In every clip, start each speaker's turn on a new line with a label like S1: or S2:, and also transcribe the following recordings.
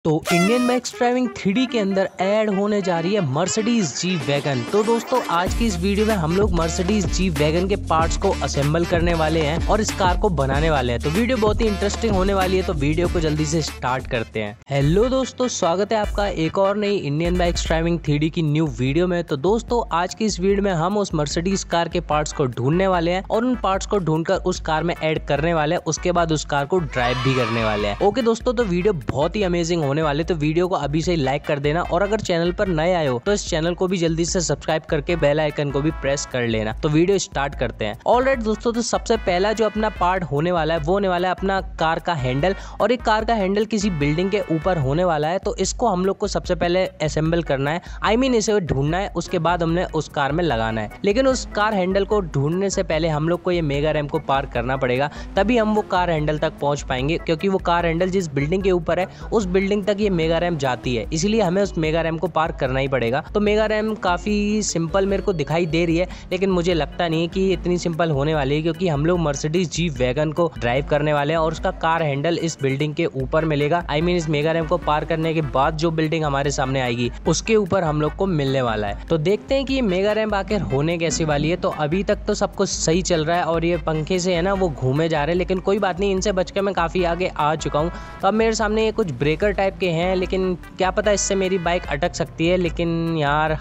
S1: तो Indian bikes driving 3D के अंदर ऐड होने जा रही है मर्सिडीज जी वैगन। तो दोस्तों आज की इस वीडियो में हम लोग मर्सिडीज जी वैगन के पार्ट्स को असेंबल करने वाले हैं और इस कार को बनाने वाले हैं। तो वीडियो बहुत ही इंटरेस्टिंग होने वाली है, तो वीडियो को जल्दी से स्टार्ट करते हैं। हेलो दोस्तों, स्वागत है आपका एक और नई इंडियन बाइक्स ड्राइविंग 3D की न्यू वीडियो में। तो दोस्तों आज की इस वीडियो में हम उस मर्सिडीज कार के पार्ट्स को ढूंढने वाले हैं और उन पार्ट्स को ढूंढकर उस कार में ऐड करने वाले हैं। उसके बाद उस कार को ड्राइव भी करने वाले हैं। ओके दोस्तों, तो वीडियो बहुत ही अमेजिंग होने वाले, तो वीडियो को अभी से लाइक कर देना और अगर चैनल पर नए आए हो तो इस चैनल को भी जल्दी से सब्सक्राइब करके बेल आइकन को भी प्रेस कर लेना। तो वीडियो स्टार्ट करते हैं। ऑलराइट दोस्तों, तो सबसे पहला जो अपना पार्ट होने वाला है वो होने वाला है अपना कार का हैंडल। और एक कार का हैंडल किसी बिल्डिंग के ऊपर होने वाला है, तो इसको हम लोग को सबसे पहले असेंबल करना है, इसे ढूंढना है। उसके बाद हमने उस कार में लगाना है। लेकिन उस कार हैंडल को ढूंढने से पहले हम लोग को ये मेगा रैम को पार करना पड़ेगा, तभी हम वो कार हैंडल तक पहुंच पाएंगे। क्योंकि वो कार हैंडल जिस बिल्डिंग के ऊपर है उस बिल्डिंग तक ये मेगा रैम जाती है, इसलिए हमें उस मेगा रैम को पार करना ही पड़ेगा। तो मेगा रैम काफी सिंपल मेरे को दिखाई दे रही है, लेकिन मुझे लगता नहीं है कि इतनी सिंपल होने वाली है, क्योंकि हम लोग मर्सिडीज जी वैगन को ड्राइव करने वाले हैं और उसका कार हैंडल इस बिल्डिंग के ऊपर मिलेगा। इस मेगा रैम को पार करने के बाद जो बिल्डिंग हमारे सामने आएगी उसके ऊपर हम लोग को मिलने वाला है। तो देखते हैं कि ये मेगा रैम आखिर होने कैसी वाली है। तो अभी तक तो सब कुछ सही चल रहा है और ये पंखे से है ना वो घूमे जा रहे हैं, लेकिन कोई बात नहीं, इनसे बचकर मैं काफी आगे आ चुका हूँ। तो अब मेरे सामने ये कुछ ब्रेकर टाइप के हैं, लेकिन क्या पता इससे मेरी बाइक अटक सकती है। लेकिन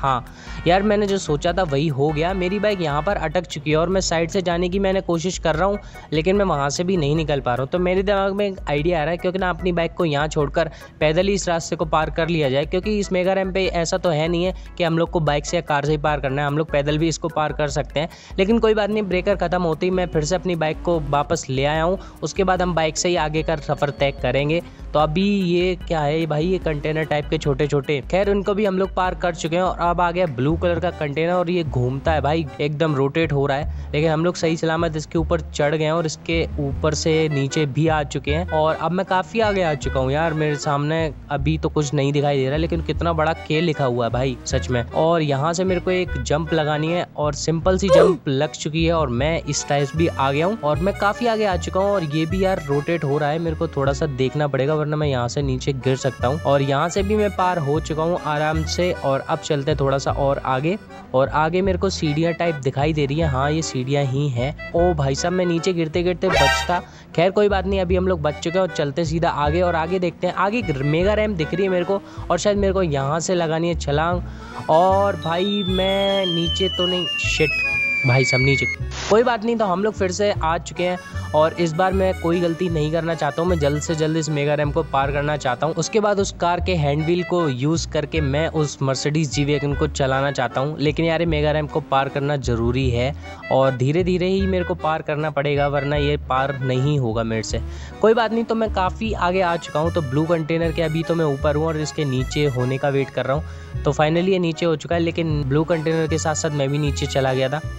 S1: यार मैंने जो सोचा था वही हो गया। मेरी बाइक यहाँ पर अटक चुकी है और मैं साइड से जाने की मैंने कोशिश कर रहा हूँ, लेकिन मैं वहाँ से भी नहीं निकल पा रहा हूँ। तो मेरे दिमाग में एक आइडिया आ रहा है, क्योंकि ना अपनी बाइक को यहाँ छोड़कर पैदल ही इस रास्ते को पार कर लिया जाए। क्योंकि इस मेगा रैम पे ऐसा तो है नहीं है कि हम लोग को बाइक से या कार से ही पार करना है, हम लोग पैदल भी इसको पार कर सकते हैं। लेकिन कोई बात नहीं, ब्रेकर खत्म होते ही मैं फिर से अपनी बाइक को वापस ले आया हूँ। उसके बाद हम बाइक से ही आगे का सफर तय करेंगे। तो अभी ये क्या है भाई, ये कंटेनर टाइप के छोटे छोटे, खैर उनको भी हम लोग पार कर चुके हैं। और अब आ गया ब्लू कलर का कंटेनर और ये घूमता है भाई, एकदम रोटेट हो रहा है। लेकिन हम लोग सही सलामत इसके ऊपर चढ़ गए हैं और इसके ऊपर से नीचे भी आ चुके हैं। और अब मैं काफी आगे आ चुका हूँ यार। मेरे सामने अभी तो कुछ नहीं दिखाई दे रहा, लेकिन कितना बड़ा के लिखा हुआ है भाई सच में। और यहाँ से मेरे को एक जंप लगानी है और सिंपल सी जंप लग चुकी है और मैं इस टाइप भी आ गया हूँ और मैं काफी आगे आ चुका हूँ। और ये भी यार रोटेट हो रहा है, मेरे को थोड़ा सा देखना पड़ेगा वरना मैं यहाँ से नीचे गिर सकता हूँ। और यहाँ से भी मैं पार हो चुका हूँ आराम से। और अब चलते थोड़ा सा और आगे, और आगे मेरे को सीढ़ियाँ टाइप दिखाई दे रही है। हाँ ये सीढ़ियाँ ही हैं। ओ भाई साहब, मैं नीचे गिरते गिरते बचता। खैर कोई बात नहीं, अभी हम लोग बच चुके हैं और चलते सीधा आगे। और आगे देखते हैं, आगे मेगा रैम दिख रही है मेरे को और शायद मेरे को यहाँ से लगानी है छलांग। और भाई मैं नीचे तो नहीं, शिट भाई साहब नीचे, कोई बात नहीं। तो हम लोग फिर से आ चुके हैं और इस बार मैं कोई गलती नहीं करना चाहता हूँ। मैं जल्द से जल्द इस मेगा रैम को पार करना चाहता हूँ। उसके बाद उस कार के हैंड व्हील को यूज़ करके मैं उस मर्सिडीज जी वैगन को चलाना चाहता हूँ। लेकिन यार मेगा रैम को पार करना ज़रूरी है और धीरे धीरे ही मेरे को पार करना पड़ेगा, वरना ये पार नहीं होगा मेरे से। कोई बात नहीं, तो मैं काफ़ी आगे आ चुका हूँ। तो ब्लू कंटेनर के अभी तो मैं ऊपर हूँ और इसके नीचे होने का वेट कर रहा हूँ। तो फाइनली ये नीचे हो चुका है, लेकिन ब्लू कंटेनर के साथ साथ मैं भी नीचे चला गया था।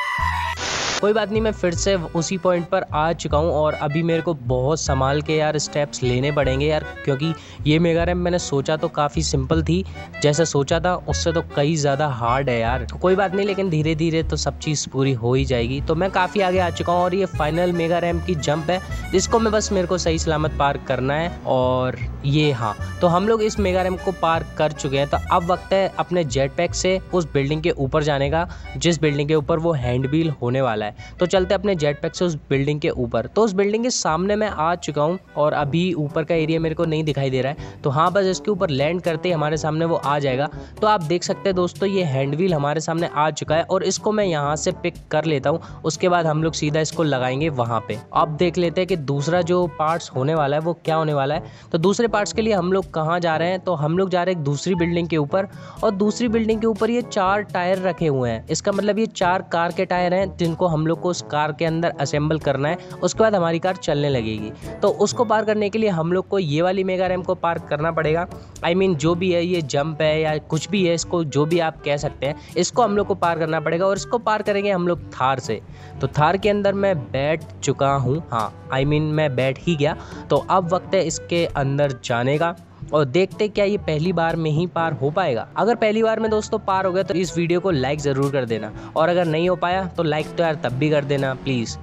S1: कोई बात नहीं, मैं फिर से उसी पॉइंट पर आ चुका हूँ और अभी मेरे को बहुत संभाल के यार स्टेप्स लेने पड़ेंगे यार, क्योंकि ये मेगा रैम मैंने सोचा तो काफ़ी सिंपल थी, जैसे सोचा था उससे तो कई ज़्यादा हार्ड है यार। तो कोई बात नहीं, लेकिन धीरे धीरे तो सब चीज़ पूरी हो ही जाएगी। तो मैं काफ़ी आगे आ चुका हूँ और ये फाइनल मेगा रैम की जंप है, जिसको मैं बस मेरे को सही सलामत पार करना है। और ये तो हम लोग इस मेगा रैम को पार कर चुके हैं। तो अब वक्त है अपने जेट पैक से उस बिल्डिंग के ऊपर जाने का, जिस बिल्डिंग के ऊपर वो हैंड व्हील होने वाला है। तो चलते अपने जेट पैक से उस बिल्डिंग के ऊपर। तो उस बिल्डिंग के सामने मैं आ चुका हूँ और अभी ऊपर का एरिया मेरे को नहीं दिखाई दे रहा है। तो हाँ, बस इसके ऊपर लैंड करते ही हमारे सामने वो आ जाएगा। तो आप देख सकते हैं दोस्तों, ये हैंड व्हील हमारे सामने आ चुका है और इसको मैं यहाँ से पिक कर लेता हूँ। उसके बाद हम लोग सीधा इसको लगाएंगे वहाँ पे। अब देख लेते हैं कि दूसरा जो पार्ट्स होने वाला है वो क्या होने वाला है। तो दूसरे पार्ट्स के लिए हम लोग कहाँ जा रहे हैं, तो हम लोग जा रहे हैं दूसरी बिल्डिंग के ऊपर। और दूसरी बिल्डिंग के ऊपर ये 4 टायर रखे हुए हैं। इसका मतलब ये 4 कार के टायर हैं, जिनको हम लोग को उस कार के अंदर असेंबल करना है। उसके बाद हमारी कार चलने लगेगी। तो उसको पार करने के लिए हम लोग को ये वाली मेगा रैम को पार करना पड़ेगा। जो भी है, ये जंप है या कुछ भी है, इसको जो भी आप कह सकते हैं, इसको हम लोग को पार करना पड़ेगा। और इसको पार करेंगे हम लोग थार से। तो थार के अंदर मैं बैठ चुका हूँ, मैं बैठ ही गया। तो अब वक्त है इसके अंदर जाने का और देखते क्या ये पहली बार में ही पार हो पाएगा। अगर पहली बार में दोस्तों पार हो गया तो इस वीडियो को लाइक ज़रूर कर देना, और अगर नहीं हो पाया तो लाइक तो यार तब भी कर देना प्लीज़।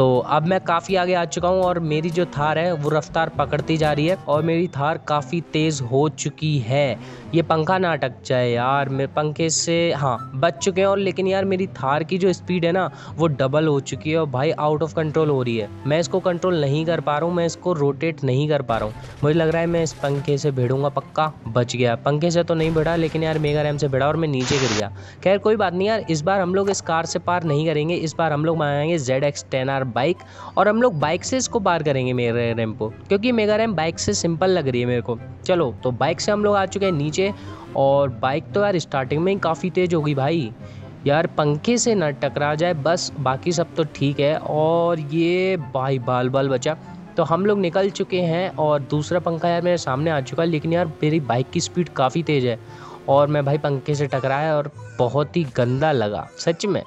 S1: तो अब मैं काफ़ी आगे आ चुका हूँ और मेरी जो थार है वो रफ्तार पकड़ती जा रही है और मेरी थार काफ़ी तेज़ हो चुकी है। ये पंखा ना अटक जाए यार, मेरे पंखे से हाँ बच चुके हैं। और लेकिन यार मेरी थार की जो स्पीड है ना वो डबल हो चुकी है और भाई आउट ऑफ कंट्रोल हो रही है। मैं इसको कंट्रोल नहीं कर पा रहा हूँ, मैं इसको रोटेट नहीं कर पा रहा हूँ। मुझे लग रहा है मैं इस पंखे से भिड़ूंगा पक्का। बच गया, पंखे से तो नहीं भिड़ा लेकिन यार मेगा रैम से भिड़ा और मैं नीचे गिर गया। खैर कोई बात नहीं यार, इस बार हम लोग इस कार से पार नहीं करेंगे। इस बार हम लोग मंगाएंगे ZX10R बाइक और हम लोग बाइक से इसको पार करेंगे मेगा रैम को, क्योंकि मेगा रैम बाइक से सिंपल लग रही है मेरे को। चलो तो बाइक से हम लोग आ चुके हैं नीचे और बाइक तो यार स्टार्टिंग में ही काफ़ी तेज़ हो गई भाई। यार पंखे से ना टकरा जाए बस, बाकी सब तो ठीक है। और ये भाई बाल बाल बचा तो हम लोग निकल चुके हैं और दूसरा पंखा यार मेरे सामने आ चुका है। लेकिन यार मेरी बाइक की स्पीड काफ़ी तेज़ है और मैं भाई पंखे से टकराया और बहुत ही गंदा लगा सच में।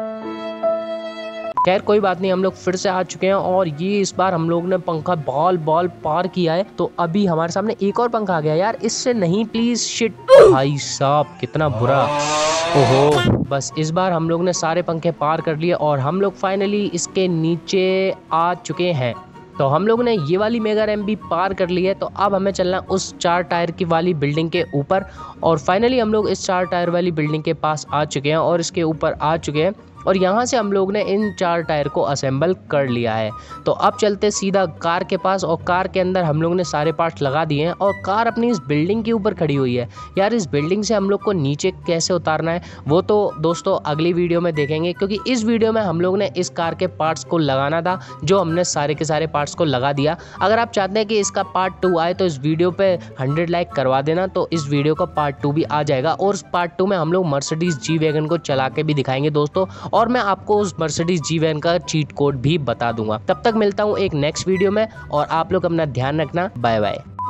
S1: खैर कोई बात नहीं, हम लोग फिर से आ चुके हैं और ये इस बार हम लोग ने पंखा बाल बाल पार किया है। तो अभी हमारे सामने एक और पंखा आ गया यार, इससे नहीं प्लीज शिट। भाई साहब कितना बुरा, ओहो। बस इस बार हम लोग ने सारे पंखे पार कर लिए और हम लोग फाइनली इसके नीचे आ चुके हैं। तो हम लोग ने ये वाली मेगा रैम भी पार कर ली है। तो अब हमें चलना उस 4 टायर की वाली बिल्डिंग के ऊपर और फाइनली हम लोग इस 4 टायर वाली बिल्डिंग के पास आ चुके हैं और इसके ऊपर आ चुके हैं और यहाँ से हम लोग ने इन 4 टायर को असेंबल कर लिया है। तो अब चलते सीधा कार के पास और कार के अंदर हम लोग ने सारे पार्ट्स लगा दिए हैं और कार अपनी इस बिल्डिंग के ऊपर खड़ी हुई है। यार इस बिल्डिंग से हम लोग को नीचे कैसे उतारना है वो तो दोस्तों अगली वीडियो में देखेंगे, क्योंकि इस वीडियो में हम लोग ने इस कार के पार्ट्स को लगाना था जो हमने सारे के सारे पार्ट्स को लगा दिया। अगर आप चाहते हैं कि इसका पार्ट 2 आए तो इस वीडियो पे 100 लाइक करवा देना, तो इस वीडियो का पार्ट 2 भी आ जाएगा। और उस पार्ट 2 में हम लोग मर्सिडीज जी वैगन को चला के भी दिखाएंगे दोस्तों, और मैं आपको उस मर्सिडीज जी वैगन का चीट कोड भी बता दूंगा। तब तक मिलता हूँ एक नेक्स्ट वीडियो में और आप लोग अपना ध्यान रखना। Bye bye.